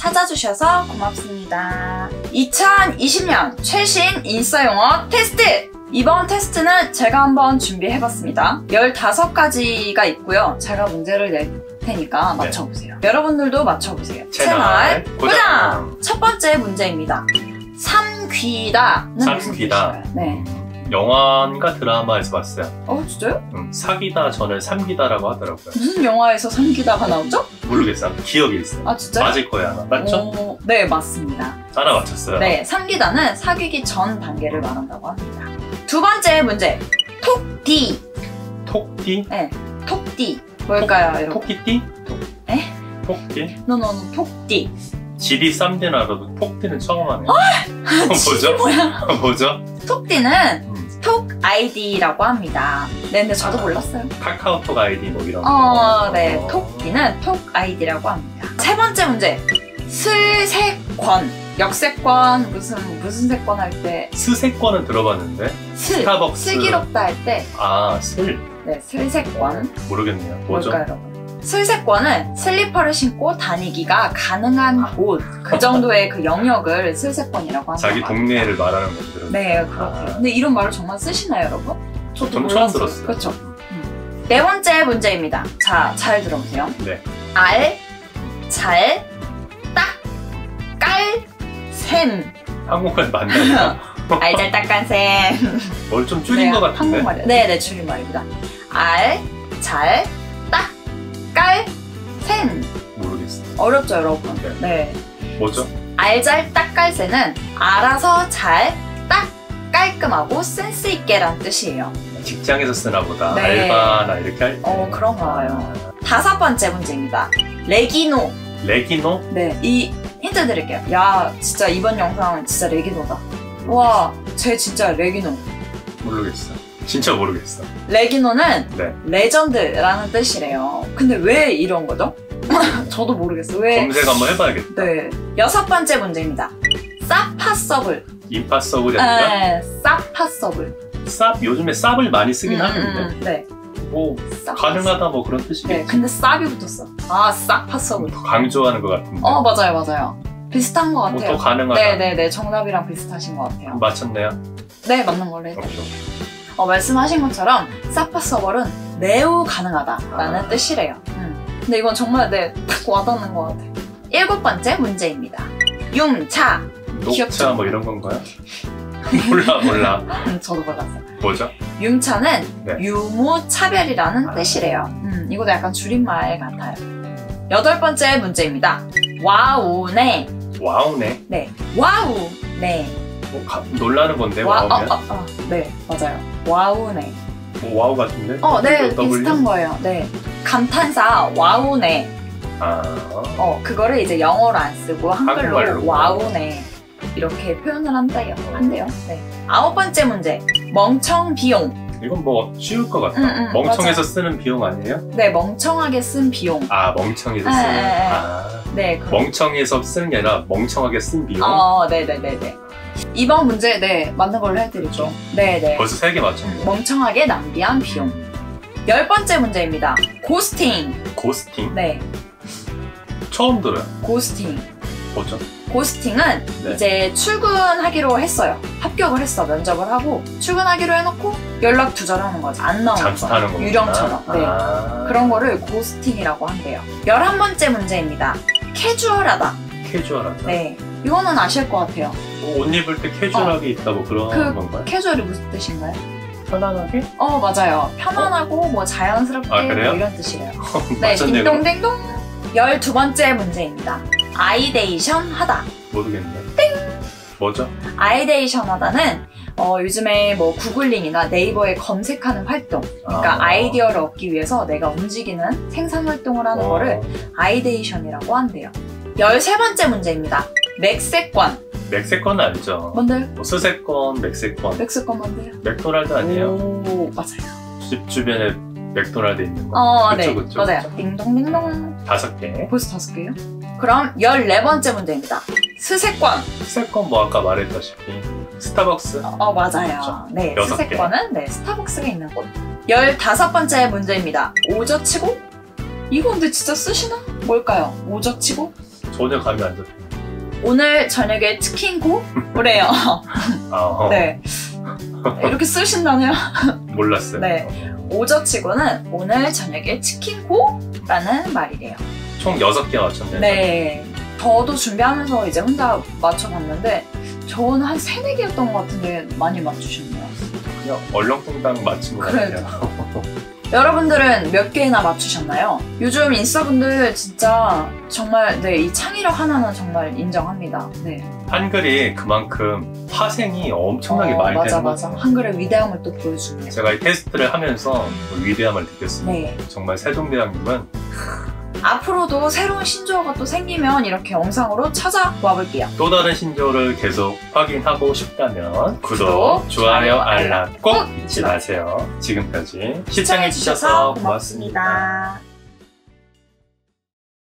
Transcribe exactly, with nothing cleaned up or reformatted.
찾아주셔서 고맙습니다. 이천이십 년 최신 인싸 영어 테스트! 이번 테스트는 제가 한번 준비해봤습니다. 열다섯 가지가 있고요. 제가 문제를 낼 테니까 맞춰보세요. 네. 여러분들도 맞춰보세요. 채널, 채널 고정! 고정! 첫 번째 문제입니다. 삼귀다는 무슨 뜻일까요? 네. 영화인가 드라마에서 봤어요. 어, 진짜요? 음, 사귀다 전을 삼기다라고 하더라고요. 무슨 영화에서 삼귀다가 나오죠? 모르겠어요. 기억이 있어요. 아, 진짜요? 맞을 거예요, 아마. 맞죠? 오, 네, 맞습니다. 하나 맞췄어요. 네, 삼귀다는 사귀기 전 단계를 말한다고 합니다. 두 번째 문제. 톡디. 톡디? 네, 톡디. 뭘까요, 여러분? 토끼띠? 에? 톡디? 노노노, 톡디. 지리 쌈디는 알아도 톡디는 처음 하네. 아, 뭐죠? 뭐야? 뭐죠? 톡디는 음. 톡 아이디라고 합니다. 네, 근데 저도 아, 몰랐어요. 카카오톡 아이디 뭐 이런 거. 어, 네. 어. 톡디는 톡 아이디라고 합니다. 세 번째 문제. 슬세권. 역세권, 무슨, 무슨 세권 할 때. 스세권은 들어봤는데. 슬. 스타벅스. 슬기롭다 할 때. 아, 슬. 네, 슬세권. 모르겠네요. 뭐죠? 뭘까요, 여러분? 슬세권은 슬리퍼를 신고 다니기가 가능한 곳, 그 정도의 그 영역을 슬세권이라고 합니다. 자기 동네를 말하는 것들은. 네, 그렇대요. 아. 근데 이런 말을 정말 쓰시나요, 여러분? 저도 전 처음 들었어요. 그렇죠. 음. 네 번째 문제입니다. 자, 잘 들어보세요. 네. 알, 잘, 딱, 깔, 셈. 한국말 맞나요? 알잘딱깐 셈. 뭘 좀 줄인 네, 것 같은데? 한국말이요. 네, 네, 줄임말입니다. 알, 잘, 딱, 깔, 셈. 모르겠어요. 어렵죠, 여러분? 네. 네. 뭐죠? 알잘 딱깔새는 알아서 잘, 딱, 깔끔하고 센스 있게란 뜻이에요. 직장에서 쓰나 보다. 네. 알바나 이렇게 할 때. 어, 그런가 봐요. 다섯 번째 문제입니다. 레기노. 레기노? 네, 이 힌트 드릴게요. 야, 진짜 이번 영상은 진짜 레기노다. 와, 쟤 진짜 레기노. 모르겠어. 진짜 모르겠어. 레기노는 네. 레전드라는 뜻이래요. 근데 왜 이런 거죠? 저도 모르겠어요. 왜? 검색 한번 해봐야겠다. 네. 여섯 번째 문제입니다. 사파서블. 임파서블이 아니라? 네, 사파서블. 쌉? 요즘에 쌉을 많이 쓰긴 음, 하는데. 음, 네. 뭐 쌉. 가능하다 뭐 그런 뜻이겠지. 네, 근데 쌉이 붙었어. 아, 사파서블. 더 강조하는 것 같은데. 어, 맞아요, 맞아요. 비슷한 것 같아요. 뭐 더 가능하다. 네네네, 정답이랑 비슷하신 것 같아요. 맞췄네요. 네, 맞는 걸로 해도. 오케이. 어, 말씀하신 것처럼 사파서벌은 매우 가능하다라는 아. 뜻이래요. 음. 근데 이건 정말 네, 딱 와닿는 것 같아요. 일곱 번째 문제입니다. 융차. 녹차 귀엽죠? 뭐 이런 건가요? 몰라 몰라. 음, 저도 몰랐어요. 뭐죠? 융차는 네. 유무차별이라는 아. 뜻이래요. 음, 이것도 약간 줄임말 같아요. 여덟 번째 문제입니다. 와우네. 와우네. 네, 와우네. 뭐 가, 놀라는 건데 와, 와우면? 어, 어, 어. 네, 맞아요. 와우네. 뭐 와우 같은데? 어, 네, W? 비슷한 거예요. 네. 감탄사 와우네. 아. 어, 그거를 이제 영어로 안 쓰고 한글로 한국말로. 와우네. 이렇게 표현을 한대요. 한대요. 네. 아홉 번째 문제. 멍청 비용. 이건 뭐 쉬울 것 같아. 음, 음, 멍청해서 맞아. 쓰는 비용 아니에요? 네, 멍청하게 쓴 비용. 아 멍청해서 네, 쓰는. 네, 네. 아. 네, 그럼. 멍청해서 쓰는 게 아니라 멍청하게 쓴 비용? 어, 네네네네. 이번 문제, 네, 맞는 걸로 해드리죠. 네네. 벌써 세 개 맞춘 음, 거. 멍청하게 낭비한 비용. 열 번째 문제입니다. 고스팅. 고스팅? 네, 처음 들어요. 고스팅. 뭐죠? 고스팅은 네. 이제 출근하기로 했어요. 합격을 했어. 면접을 하고 출근하기로 해놓고 연락 두절하는 거지. 안 나오는 잠수 거. 타는 거구나. 유령처럼. 네. 아. 그런 거를 고스팅이라고 한대요. 열한 번째 문제입니다. 캐주얼하다. 캐주얼하다. 네. 이거는 아실 것 같아요. 뭐옷 입을 때 캐주얼하게 있다고 그런 그 건가요? 캐주얼이 무슨 뜻인가요? 편안하게? 어, 맞아요. 편안하고 뭐 자연스럽게 아, 그래요? 뭐 이런 뜻이래요. 네, 맞췄네요. 그럼. 딩동댕동. 열두 번째 문제입니다. 아이데이션 하다. 모르겠네. 뭐죠? 아이데이션 하다는 어, 요즘에 뭐 구글링이나 네이버에 검색하는 활동, 그러니까 아. 아. 이디어를 얻기 위해서 내가 움직이는 생산 활동을 하는 어. 거를 아이데이션이라고 한대요. 열세 번째 문제입니다. 맥세권. 맥세권 알죠? 뭔데요? 뭐 스세권, 맥세권. 맥세권 뭔데요? 맥도날드 아니에요? 오, 맞아요. 집 주변에 맥도날드 있는 거. 어, 그쵸, 네, 그쵸, 맞아요. 그쵸. 딩동딩동. 다섯 개. 벌써 다섯 개요? 그럼 열네 번째 문제입니다. 스세권. 스세권 뭐 아까 말했다시피 스타벅스. 어, 맞아요. 그쵸. 네, 여섯 개. 스세권은 네, 스타벅스가 있는 곳. 열다섯 번째 문제입니다. 오저치고? 이거 근데 진짜 쓰시나? 뭘까요? 오저치고? 전혀 감이 안 잡혀요. 오늘 저녁에 치킨고래요. 아, 어. 네. 이렇게 쓰신다네요. 몰랐어요. 네. 오저치고는 오늘 저녁에 치킨고라는 말이래요. 총 여섯 개 맞췄네요. 네. 저도 준비하면서 이제 혼자 맞춰봤는데 저는 한 세네 개였던 것 같은데 많이 맞추셨네요. 그냥 얼렁뚱땅 맞힌 것 그래도. 같아요. 여러분들은 몇 개나 맞추셨나요? 요즘 인싸분들 진짜 정말 네, 이 창의력 하나는 정말 인정합니다. 네. 한글이 그만큼 파생이 엄청나게 어, 많이 맞아 되는 맞아. 거죠. 한글의 위대함을 또 보여주네요. 제가 이 테스트를 하면서 그 위대함을 느꼈습니다. 네. 정말 세종대왕님은 앞으로도 새로운 신조어가 또 생기면 이렇게 영상으로 찾아와 볼게요. 또 다른 신조어를 계속 확인하고 싶다면 구독, 구독, 좋아요, 좋아요, 알람 꼭 꼭 잊지 마세요. 지금까지 시청해주셔서 고맙습니다. 고맙습니다.